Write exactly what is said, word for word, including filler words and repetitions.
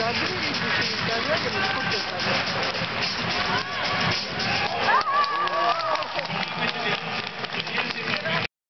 году, в две тысячи десятом году, или сколько это?